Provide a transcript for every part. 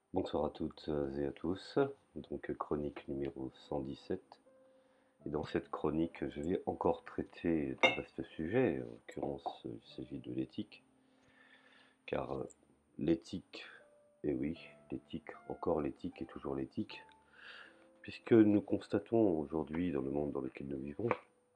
Bonsoir à toutes et à tous, donc chronique numéro 117. Et dans cette chronique, je vais encore traiter d'un vaste sujet, en l'occurrence il s'agit de l'éthique, car l'éthique, et oui, l'éthique, encore l'éthique et toujours l'éthique, puisque nous constatons aujourd'hui dans le monde dans lequel nous vivons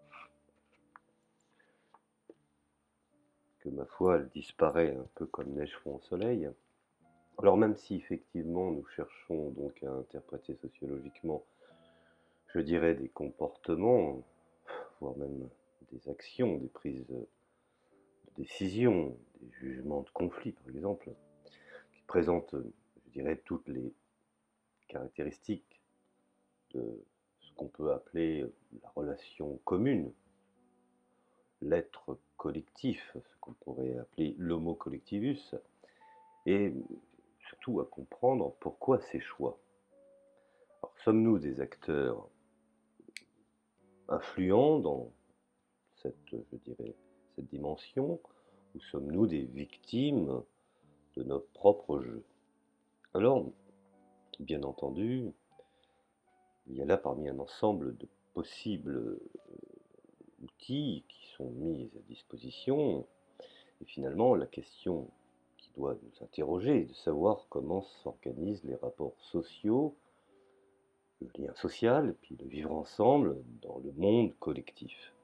que ma foi elle disparaît un peu comme neige fond au soleil. Alors même si effectivement nous cherchons donc à interpréter sociologiquement, je dirais, des comportements, voire même des actions, des prises de décision, des jugements de conflit par exemple, qui présentent, je dirais, toutes les caractéristiques de ce qu'on peut appeler la relation commune, l'être collectif, ce qu'on pourrait appeler l'homo collectivus, et surtout à comprendre pourquoi ces choix. Alors, sommes-nous des acteurs influents dans cette, je dirais, cette dimension, ou sommes-nous des victimes de notre propre jeu? Alors, bien entendu, il y a là parmi un ensemble de possibles outils qui sont mis à disposition, et finalement la question qui doit nous interroger est de savoir comment s'organisent les rapports sociaux, le lien social, et puis le vivre ensemble dans le monde collectif.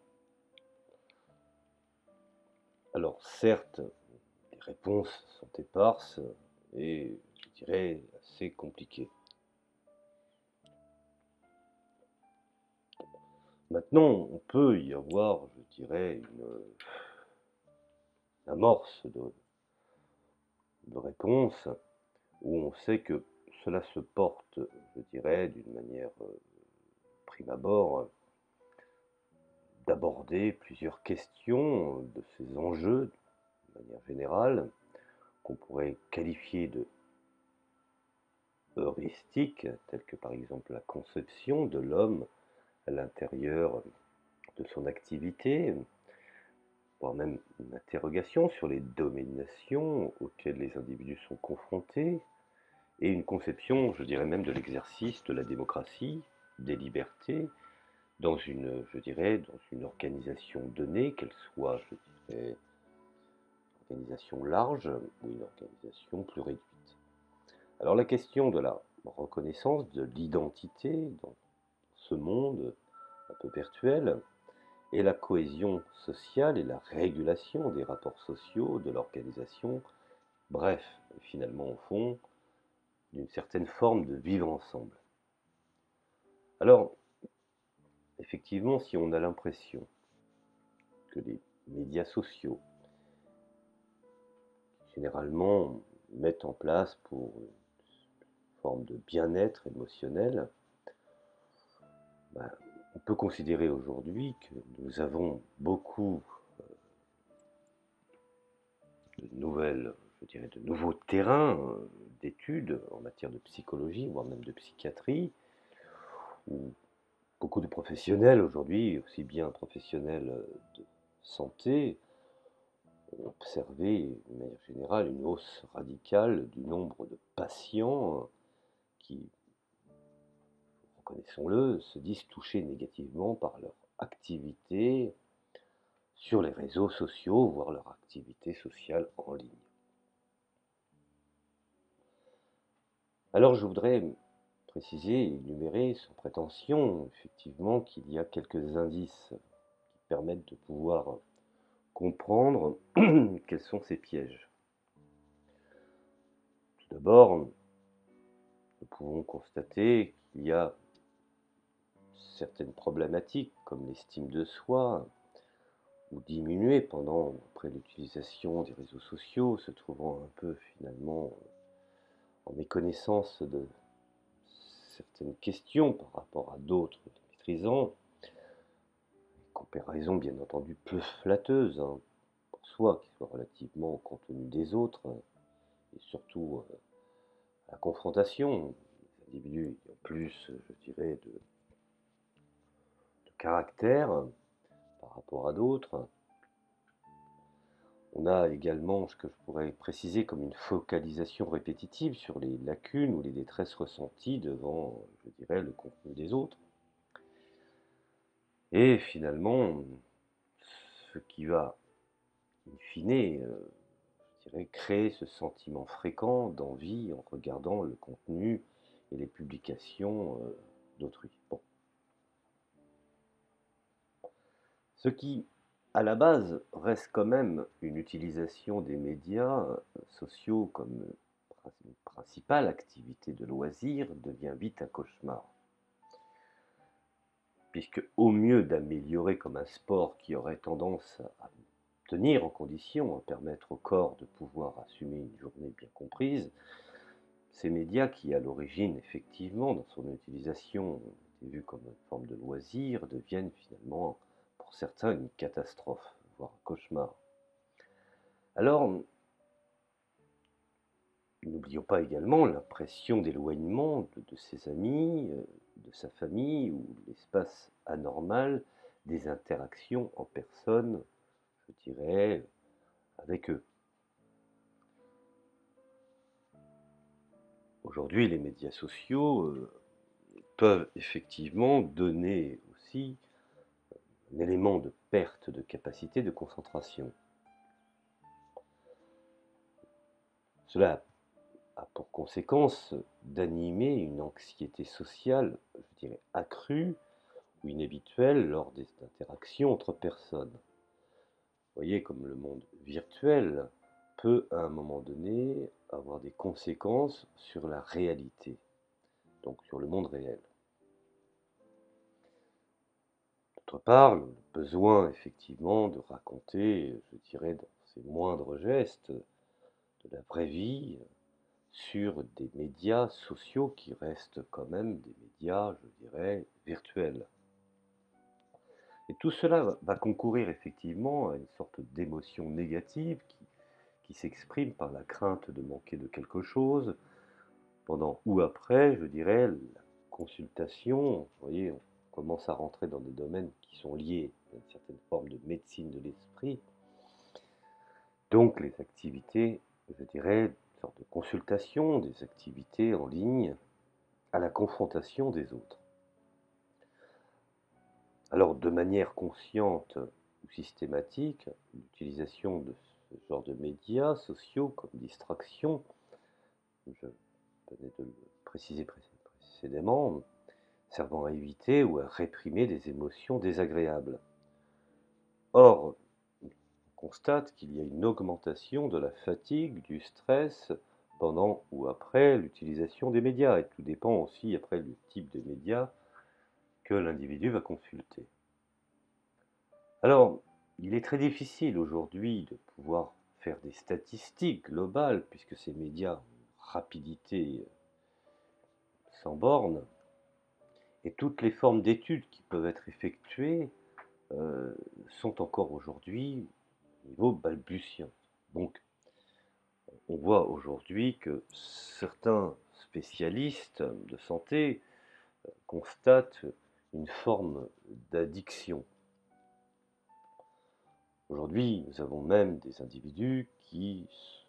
Alors certes, les réponses sont éparses et, je dirais, assez compliquées. Maintenant, on peut y avoir, je dirais, une amorce de réponse où on sait que cela se porte, je dirais, d'une manière prime abord, d'aborder plusieurs questions de ces enjeux de manière générale, qu'on pourrait qualifier de heuristiques, telles que par exemple la conception de l'homme à l'intérieur de son activité, voire même une interrogation sur les dominations auxquelles les individus sont confrontés, et une conception, je dirais même, de l'exercice de la démocratie, des libertés, dans une, je dirais, dans une organisation donnée, qu'elle soit, je dirais, une organisation large ou une organisation plus réduite. Alors la question de la reconnaissance de l'identité dans ce monde un peu virtuel, et la cohésion sociale et la régulation des rapports sociaux, de l'organisation, bref, finalement au fond, d'une certaine forme de vivre ensemble. Alors, effectivement, si on a l'impression que les médias sociaux, généralement, mettent en place pour une forme de bien-être émotionnel, ben, on peut considérer aujourd'hui que nous avons beaucoup de nouvelles, je dirais, de nouveaux terrains d'études en matière de psychologie, voire même de psychiatrie, où beaucoup de professionnels aujourd'hui, aussi bien professionnels de santé, ont observé de manière générale une hausse radicale du nombre de patients qui, reconnaissons-le, se disent touchés négativement par leur activité sur les réseaux sociaux, voire leur activité sociale en ligne. Alors je voudrais préciser et énumérer sans prétention, effectivement, qu'il y a quelques indices qui permettent de pouvoir comprendre quels sont ces pièges. Tout d'abord, nous pouvons constater qu'il y a certaines problématiques comme l'estime de soi, ou diminuer après l'utilisation des réseaux sociaux, se trouvant un peu finalement en méconnaissance de certaines questions par rapport à d'autres maîtrisant, comparaison bien entendu peu flatteuse pour soi, qui soit relativement au contenu des autres, et surtout à la confrontation, les individus ayant plus, je dirais, de caractère par rapport à d'autres. On a également ce que je pourrais préciser comme une focalisation répétitive sur les lacunes ou les détresses ressenties devant, je dirais, le contenu des autres. Et finalement, ce qui va, in fine, je dirais, créer ce sentiment fréquent d'envie en regardant le contenu et les publications d'autrui. Bon. Ce qui, à la base, reste quand même une utilisation des médias sociaux comme principale activité de loisir devient vite un cauchemar. Puisque au mieux d'améliorer comme un sport qui aurait tendance à tenir en condition, à permettre au corps de pouvoir assumer une journée bien comprise, ces médias qui, à l'origine, effectivement, dans son utilisation, étaient vus comme une forme de loisir, deviennent finalement, pour certains, une catastrophe, voire un cauchemar. Alors, n'oublions pas également l'impression d'éloignement de ses amis, de sa famille, ou l'espace anormal des interactions en personne, je dirais, avec eux. Aujourd'hui, les médias sociaux peuvent effectivement donner aussi un élément de perte de capacité de concentration. Cela a pour conséquence d'animer une anxiété sociale, je dirais, accrue ou inhabituelle lors des interactions entre personnes. Vous voyez comme le monde virtuel peut, à un moment donné, avoir des conséquences sur la réalité, donc sur le monde réel. D'autre part, le besoin effectivement de raconter, je dirais, dans ses moindres gestes, de la vraie vie, sur des médias sociaux qui restent quand même des médias, je dirais, virtuels. Et tout cela va concourir effectivement à une sorte d'émotion négative qui s'exprime par la crainte de manquer de quelque chose, pendant ou après, je dirais, la consultation. Vous voyez, on commence à rentrer dans des domaines qui sont liés à une certaine forme de médecine de l'esprit. Donc les activités, je dirais, une sorte de consultation, des activités en ligne à la confrontation des autres. Alors de manière consciente ou systématique, l'utilisation de ce genre de médias sociaux comme distraction, je venais de le préciser précédemment, servant à éviter ou à réprimer des émotions désagréables. Or, on constate qu'il y a une augmentation de la fatigue, du stress pendant ou après l'utilisation des médias, et tout dépend aussi après du type de médias que l'individu va consulter. Alors, il est très difficile aujourd'hui de pouvoir faire des statistiques globales, puisque ces médias ont une rapidité sans borne, et toutes les formes d'études qui peuvent être effectuées sont encore aujourd'hui au niveau balbutiant. Donc, on voit aujourd'hui que certains spécialistes de santé constatent une forme d'addiction. Aujourd'hui, nous avons même des individus qui,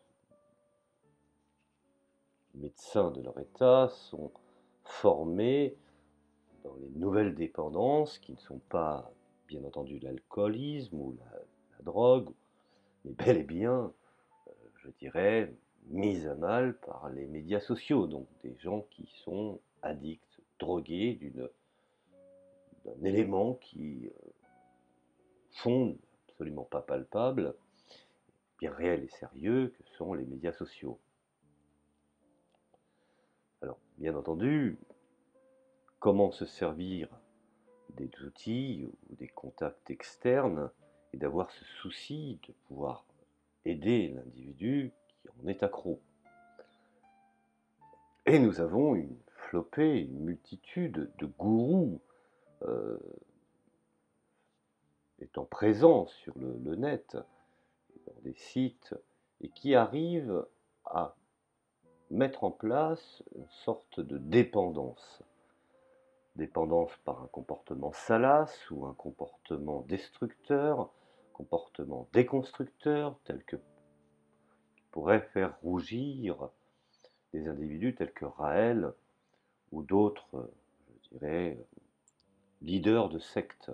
médecins de leur état, sont formés dans les nouvelles dépendances qui ne sont pas, bien entendu, l'alcoolisme ou la drogue, mais bel et bien, je dirais, mises à mal par les médias sociaux, donc des gens qui sont addicts, drogués d'un élément qui sont absolument pas palpable, bien réel et sérieux, que sont les médias sociaux. Alors, bien entendu, comment se servir des outils ou des contacts externes et d'avoir ce souci de pouvoir aider l'individu qui en est accro. Et nous avons une flopée, une multitude de gourous étant présents sur le net, dans des sites, et qui arrivent à mettre en place une sorte de dépendance. Dépendance par un comportement salace ou un comportement destructeur, comportements déconstructeurs, tels que pourraient faire rougir des individus tels que Raël ou d'autres, je dirais, leaders de sectes.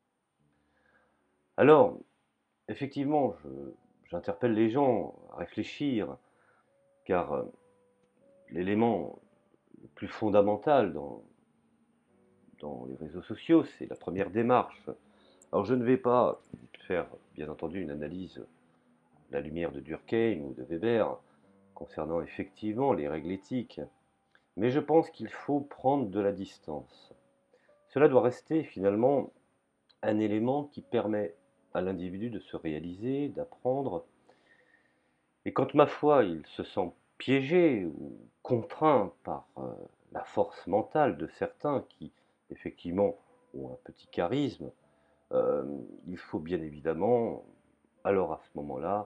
Alors, effectivement, j'interpelle les gens à réfléchir, car l'élément le plus fondamental dans les réseaux sociaux, c'est la première démarche. Alors je ne vais pas faire, bien entendu, une analyse à la lumière de Durkheim ou de Weber concernant effectivement les règles éthiques, mais je pense qu'il faut prendre de la distance. Cela doit rester finalement un élément qui permet à l'individu de se réaliser, d'apprendre, et quand, ma foi, il se sent piégé ou contraint par la force mentale de certains qui, effectivement, ont un petit charisme, il faut bien évidemment, alors à ce moment-là,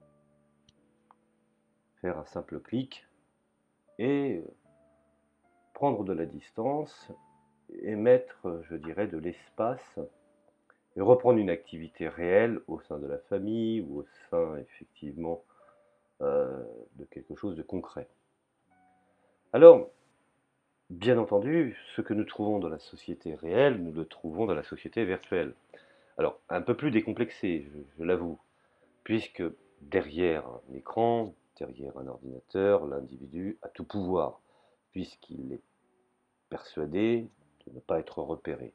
faire un simple clic et prendre de la distance et mettre, je dirais, de l'espace et reprendre une activité réelle au sein de la famille ou au sein, effectivement, de quelque chose de concret. Alors, bien entendu, ce que nous trouvons dans la société réelle, nous le trouvons dans la société virtuelle. Alors, un peu plus décomplexé, je l'avoue, puisque derrière un écran, derrière un ordinateur, l'individu a tout pouvoir, puisqu'il est persuadé de ne pas être repéré.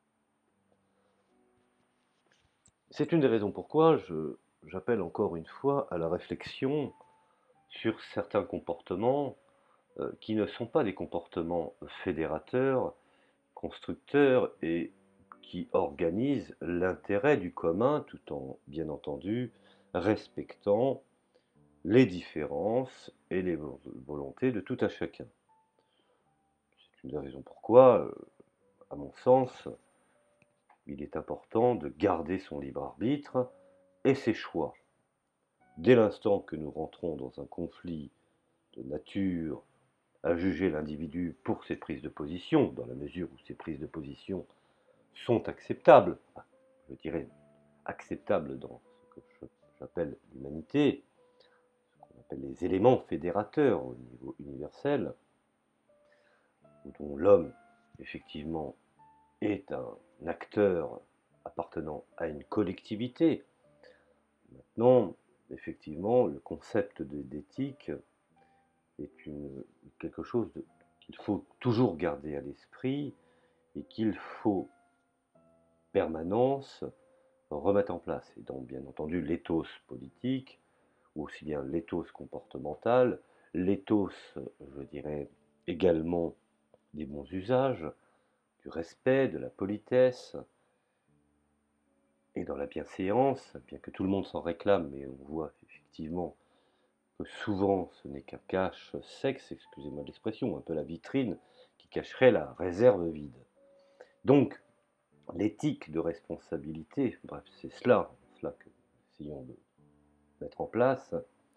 C'est une des raisons pourquoi j'appelle encore une fois à la réflexion sur certains comportements qui ne sont pas des comportements fédérateurs, constructeurs et qui organisent l'intérêt du commun tout en, bien entendu, respectant les différences et les volontés de tout à chacun. C'est une des raisons pourquoi, à mon sens, il est important de garder son libre arbitre et ses choix. Dès l'instant que nous rentrons dans un conflit de nature à juger l'individu pour ses prises de position, dans la mesure où ces prises de position sont acceptables, je dirais acceptables dans ce que j'appelle l'humanité, ce qu'on appelle les éléments fédérateurs au niveau universel, dont l'homme, effectivement, est un acteur appartenant à une collectivité. Maintenant, effectivement, le concept d'éthique est quelque chose qu'il faut toujours garder à l'esprit et qu'il faut permanence remettre en place. Et donc, bien entendu, l'éthos politique, ou aussi bien l'éthos comportemental, l'éthos, je dirais, également des bons usages, du respect, de la politesse, et dans la bienséance, bien que tout le monde s'en réclame, mais on voit effectivement que souvent ce n'est qu'un cache-sexe, excusez-moi de l'expression, un peu la vitrine qui cacherait la réserve vide. Donc, l'éthique de responsabilité, bref, c'est cela que nous essayons de mettre en place,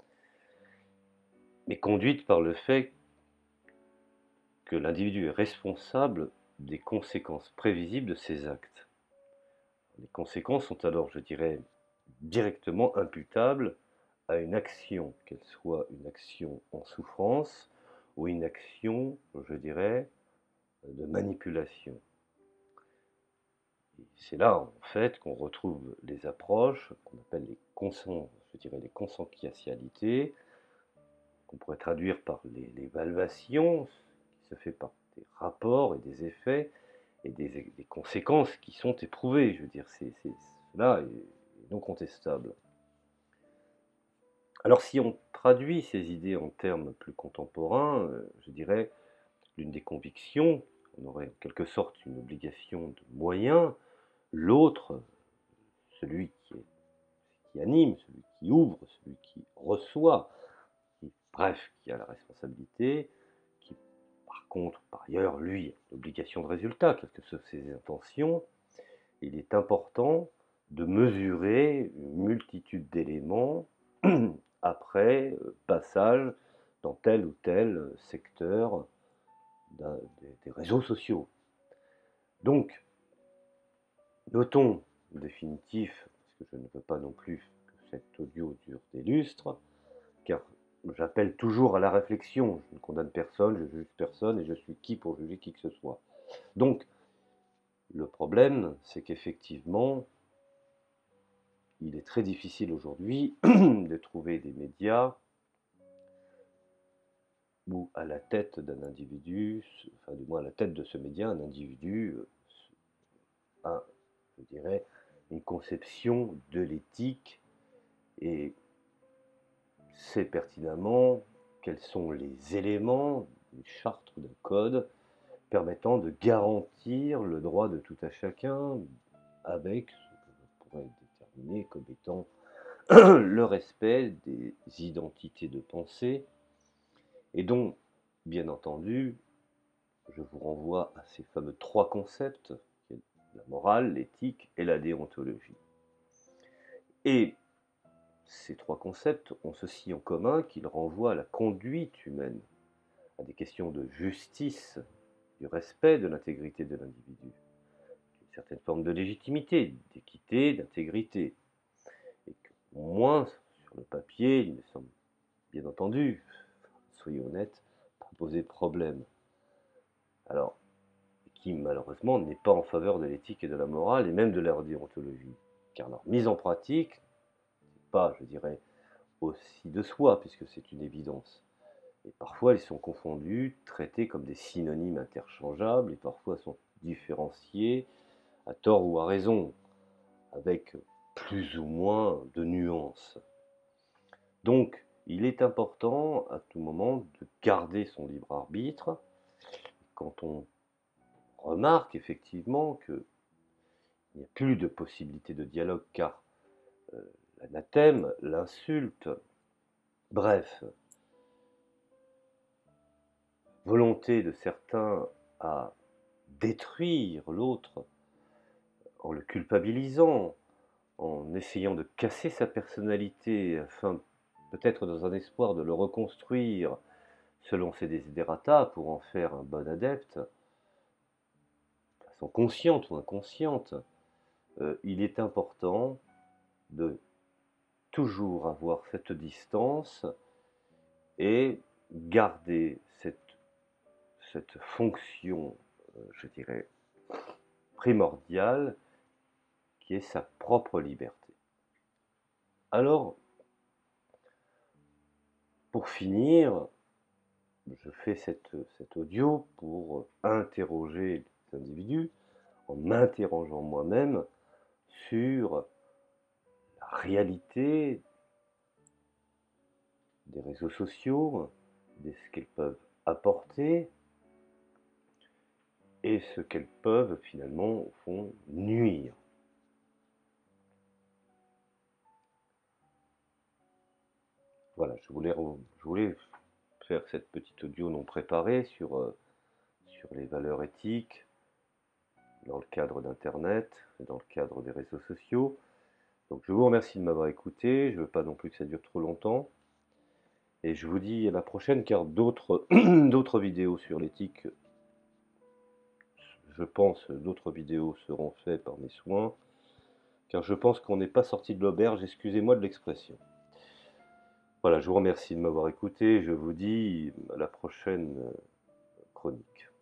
est conduite par le fait que l'individu est responsable des conséquences prévisibles de ses actes. Les conséquences sont alors, je dirais, directement imputables à une action, qu'elle soit une action en souffrance ou une action, je dirais, de manipulation. C'est là, en fait, qu'on retrouve les approches qu'on appelle les consentientialités, qu'on pourrait traduire par l'évaluation, qui se fait par des rapports et des effets et des conséquences qui sont éprouvées. Je veux dire, cela est non contestable. Alors, si on traduit ces idées en termes plus contemporains, je dirais, l'une des convictions, on aurait en quelque sorte une obligation de moyens, l'autre, celui qui anime, celui qui ouvre, celui qui reçoit, bref, qui a la responsabilité, qui par contre, par ailleurs, lui, a l'obligation de résultat, quelles que soient ses intentions, il est important de mesurer une multitude d'éléments après passage dans tel ou tel secteur des réseaux sociaux. Donc, notons en définitif, parce que je ne veux pas non plus que cet audio dure des lustres, car j'appelle toujours à la réflexion. Je ne condamne personne, je juge personne, et je suis qui pour juger qui que ce soit. Donc, le problème, c'est qu'effectivement, il est très difficile aujourd'hui de trouver des médias où à la tête d'un individu, enfin du moins à la tête de ce média, un individu a, je dirais, une conception de l'éthique et sait pertinemment quels sont les éléments, une charte ou d'un code permettant de garantir le droit de tout à chacun avec ce que je pourrais déterminer comme étant le respect des identités de pensée et dont, bien entendu, je vous renvoie à ces fameux trois concepts, la morale, l'éthique et la déontologie. Et ces trois concepts ont ceci en commun qu'ils renvoient à la conduite humaine, à des questions de justice, du respect de l'intégrité de l'individu, d'une certaine forme de légitimité, d'équité, d'intégrité. Et qu'au moins, sur le papier, il me semble, bien entendu, soyons honnêtes, pas poser problème. Alors, qui malheureusement n'est pas en faveur de l'éthique et de la morale, et même de la déontologie. Car leur mise en pratique, pas, je dirais, aussi de soi, puisque c'est une évidence. Et parfois, ils sont confondus, traités comme des synonymes interchangeables, et parfois sont différenciés, à tort ou à raison, avec plus ou moins de nuances. Donc, il est important à tout moment de garder son libre arbitre. Quand on remarque effectivement qu'il n'y a plus de possibilité de dialogue, car l'anathème, l'insulte, bref, volonté de certains à détruire l'autre en le culpabilisant, en essayant de casser sa personnalité afin peut-être dans un espoir de le reconstruire selon ses desiderata pour en faire un bon adepte, de façon consciente ou inconsciente, il est important de toujours avoir cette distance et garder cette fonction, je dirais, primordiale, qui est sa propre liberté. Alors, pour finir, je fais cet audio pour interroger les individus, en m'interrogeant moi-même sur la réalité des réseaux sociaux, de ce qu'elles peuvent apporter et ce qu'elles peuvent finalement, au fond, nuire. Voilà, je voulais faire cette petite audio non préparée sur les valeurs éthiques dans le cadre d'Internet, dans le cadre des réseaux sociaux. Donc je vous remercie de m'avoir écouté, je ne veux pas non plus que ça dure trop longtemps. Et je vous dis à la prochaine, car d'autres d'autres vidéos sur l'éthique, je pense, d'autres vidéos seront faites par mes soins, car je pense qu'on n'est pas sorti de l'auberge, excusez-moi de l'expression. Voilà, je vous remercie de m'avoir écouté, je vous dis à la prochaine chronique.